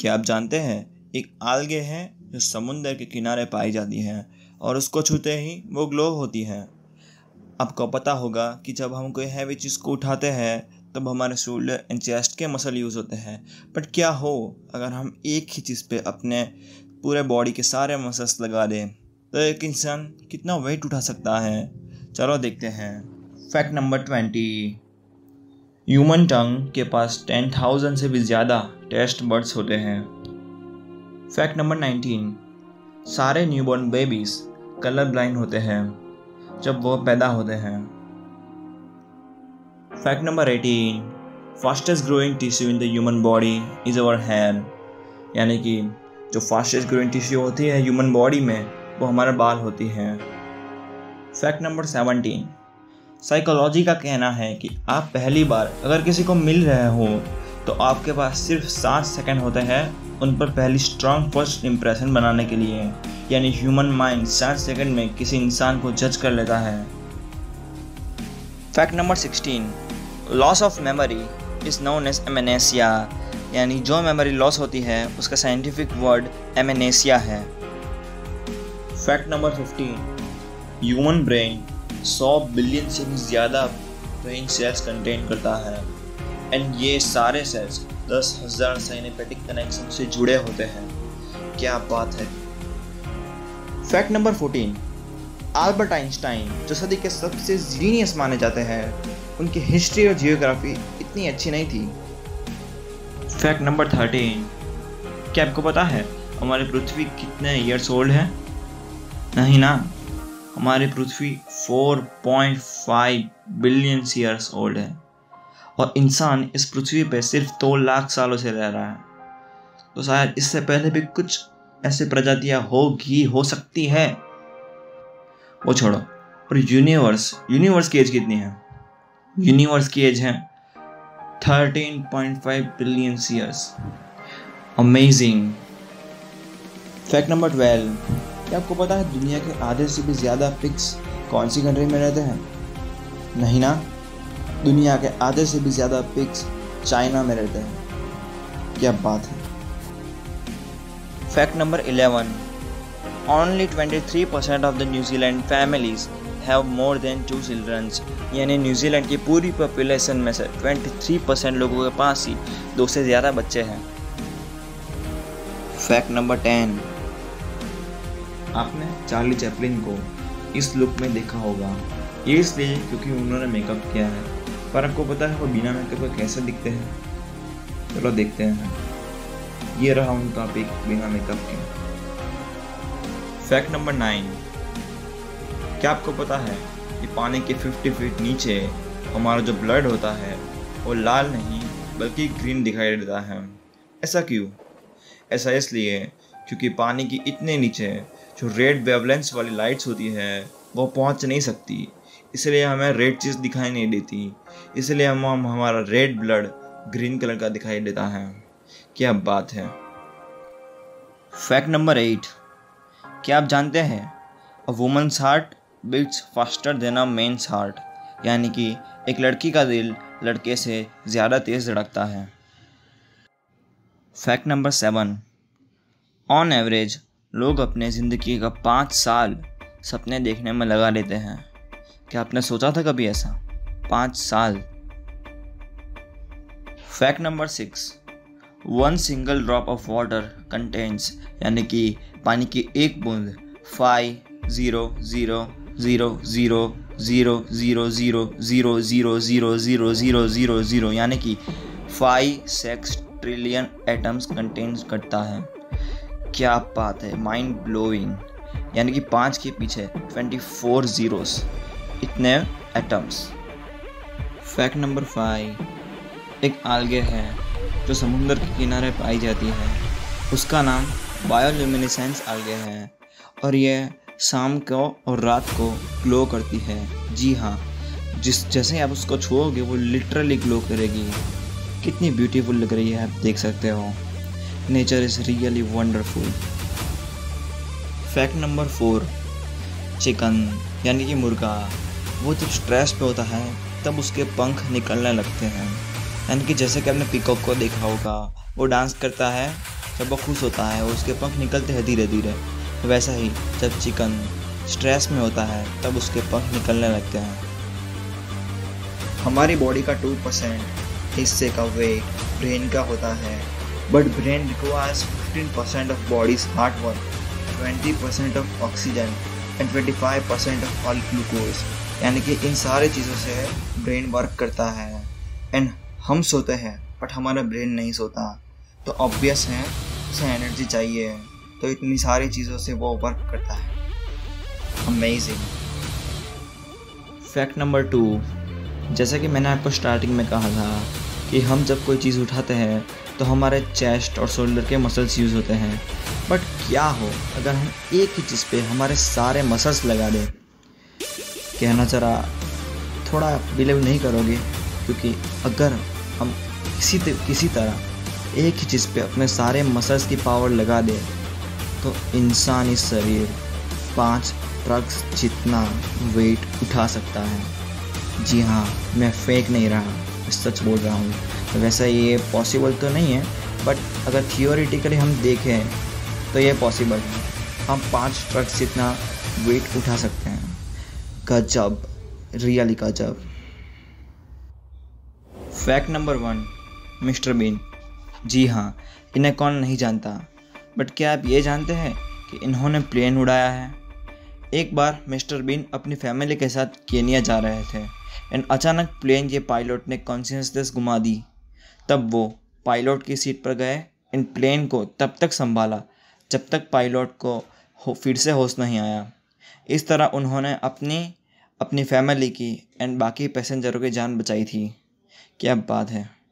क्या आप जानते हैं एक आल्गे है जो समुद्र के किनारे पाई जाती है और उसको छूते ही वो ग्लो होती है। आपको पता होगा कि जब हम कोई हैवी चीज़ को उठाते हैं तब हमारे शोल्डर एंड चेस्ट के मसल यूज़ होते हैं, बट क्या हो अगर हम एक ही चीज़ पे अपने पूरे बॉडी के सारे मसल्स लगा दें तो एक इंसान कितना वेट उठा सकता है। चलो देखते हैं। फैक्ट नंबर 20, ह्यूमन टंग के पास 10,000 से भी ज़्यादा टेस्ट बड्स होते हैं। फैक्ट नंबर 19, सारे न्यूबॉर्न बेबीज़ कलर ब्लाइंड होते हैं जब वो पैदा होते हैं। Fact number 18, fastest growing tissue in the human body is our hair, यानी कि जो फास्टेस्ट ग्रोइंग टिश्यू होती है ह्यूमन बॉडी में वो हमारे बाल होती हैं। फैक्ट नंबर 17, साइकोलॉजी का कहना है कि आप पहली बार अगर किसी को मिल रहे हो तो आपके पास सिर्फ 7 सेकंड होते हैं उन पर पहली स्ट्रॉन्ग फर्स्ट इम्प्रेशन बनाने के लिए, यानी ह्यूमन माइंड 7 सेकंड में किसी इंसान को जज कर लेता है। Fact number 16, loss of memory is known as amnesia, यानी जो मेमोरी लॉस होती है उसका साइंटिफिक वर्ड एमेनेसिया है। Fact number 15, human brain 100 billion से भी ज़्यादा ब्रेन सेल्स कंटेन करता है एंड ये सारे सेल्स 10,000 साइनेपेटिक कनेक्शन से जुड़े होते हैं। क्या बात है। फैक्ट नंबर 14, अल्बर्ट आइंस्टाइन जो सदी के सबसे जीनियस माने जाते हैं, उनकी हिस्ट्री और जियोग्राफी इतनी अच्छी नहीं थी। फैक्ट नंबर 13, क्या आपको पता है हमारी पृथ्वी कितने ईयर्स ओल्ड है? नहीं ना, हमारी पृथ्वी 4.5 बिलियन ईयर्स ओल्ड है और इंसान इस पृथ्वी पे सिर्फ 2 लाख सालों से रह रहा है। तो शायद इससे पहले भी कुछ ऐसी प्रजातियां हो सकती है। वो छोड़ो, और यूनिवर्स की एज कितनी है? यूनिवर्स की एज है 13.5 billion years. Amazing. Fact number 12, क्या आपको पता है दुनिया के आधे से भी ज़्यादा पिग्स कौन सी कंट्री में रहते हैं? नहीं ना, दुनिया के आधे से भी ज़्यादा पिग्स चाइना में रहते हैं। क्या बात है। Fact number 11, only 23% of the New Zealand families have more than 2 childrens, यानी न्यूजीलैंड की पूरी पॉपुलेशन में से 23% लोगों के पास ही 2 से ज़्यादा बच्चे हैं। फैक्ट नंबर 10, आपने चार्ली चैपलिन को इस लुक में देखा होगा, ये इसलिए क्योंकि उन्होंने मेकअप किया है, पर आपको पता है वो बिना मेकअप के कैसे दिखते हैं? चलो देखते हैं। ये रहा उनका पिक बिना मेकअप के। फैक्ट नंबर 9, क्या आपको पता है कि पानी के 50 फीट नीचे हमारा जो ब्लड होता है वो लाल नहीं बल्कि ग्रीन दिखाई देता है? ऐसा क्यों? ऐसा इसलिए क्योंकि पानी की इतने नीचे जो रेड वेवलेंस वाली लाइट्स होती है वो पहुंच नहीं सकती, इसलिए हमें रेड चीज़ दिखाई नहीं देती, इसलिए हमारा रेड ब्लड ग्रीन कलर का दिखाई देता है। क्या बात है। फैक्ट नंबर 8, क्या आप जानते हैं a woman's heart beats faster than a men's heart, यानी कि एक लड़की का दिल लड़के से ज़्यादा तेज़ धड़कता है। फैक्ट नंबर 7, ऑन एवरेज लोग अपने ज़िंदगी का 5 साल सपने देखने में लगा लेते हैं। क्या आपने सोचा था कभी ऐसा? 5 साल। Fact number 6, 1 single drop of water contains, यानी कि पानी की एक बूंद 5,000,000,000,000,000,000,000 यानी कि 5 ट्रिलियन एटम्स कंटेन करता है। क्या बात है, माइंड ब्लोइंग, यानी कि 5 के पीछे 24 जीरोस, इतने एटम्स। फैक्ट नंबर 5, एक आल्गे है जो समुद्र के किनारे पाई जाती है, उसका नाम बायोल्यूमिनेसेंस आल्गे है और यह शाम को और रात को ग्लो करती है। जी हाँ, जैसे आप उसको छुओगे वो लिटरली ग्लो करेगी। कितनी ब्यूटीफुल लग रही है, आप देख सकते हो। Nature is really wonderful. Fact number 4, chicken यानी कि मुर्गा, वो जब स्ट्रेस पे होता है तब उसके पंख निकलने लगते हैं, यानी कि जैसे कि आपने पीकॉक को देखा होगा, वो डांस करता है जब वो खुश होता है उसके पंख निकलते हैं धीरे धीरे, वैसा ही जब चिकन स्ट्रेस में होता है तब उसके पंख निकलने लगते हैं। हमारी बॉडी का 2% हिस्से का वेट ब्रेन का होता है, but brain requires 15% of body's hard work, 20% of oxygen and 25% of all glucose. यानी कि इन सारी चीज़ों से ब्रेन वर्क करता है। एंड हम सोते हैं बट हमारा ब्रेन नहीं सोता, तो ऑब्वियस है उसे एनर्जी चाहिए, तो इतनी सारी चीज़ों से वो वर्क करता है। अमेजिंग। फैक्ट नंबर 2, जैसा कि मैंने आपको स्टार्टिंग में कहा था कि हम जब कोई चीज़ उठाते हैं तो हमारे चेस्ट और शोल्डर के मसल्स यूज़ होते हैं, बट क्या हो अगर हम एक ही चीज़ पे हमारे सारे मसल्स लगा दें। कहना जरा थोड़ा बिलीव नहीं करोगे, क्योंकि अगर हम किसी तरह एक ही चीज़ पे अपने सारे मसल्स की पावर लगा दें तो इंसानी शरीर 5 ट्रक्स जितना वेट उठा सकता है। जी हाँ, मैं फेक नहीं रहा, मैं सच बोल रहा हूँ। वैसे ये पॉसिबल तो नहीं है, बट अगर थियोरेटिकली हम देखें तो ये पॉसिबल है। हम 5 ट्रक्स जितना वेट उठा सकते हैं। गजब, रियली गजब। Fact number 1, Mr Bean. जी हाँ, इन्हें कौन नहीं जानता, बट क्या आप ये जानते हैं कि इन्होंने प्लेन उड़ाया है। एक बार मिस्टर बीन अपनी फैमिली के साथ केनिया जा रहे थे एंड अचानक प्लेन के पायलट ने कॉन्शियसनेस घुमा दी। तब वो पायलट की सीट पर गए एंड प्लेन को तब तक संभाला जब तक पायलट को फिर से होश नहीं आया। इस तरह उन्होंने अपनी फैमिली की एंड बाकी पैसेंजरों की जान बचाई थी। क्या बात है।